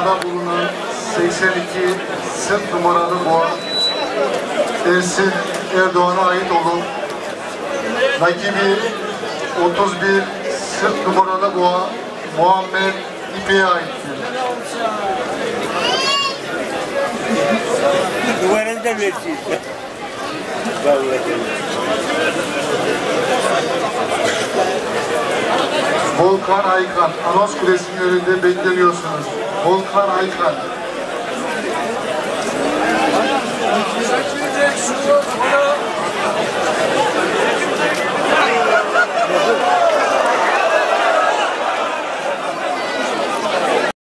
sahada bulunan 82 sırt numaralı boğa Ersin Erdoğan'a ait olup rakibi 31 sırt numaralı boğa Muhammed İpek'e aittir. Numaranı da versin. Volkan Aykan, Anons Kulesi'nin önünde bekleniyorsunuz. Volkan Aykan.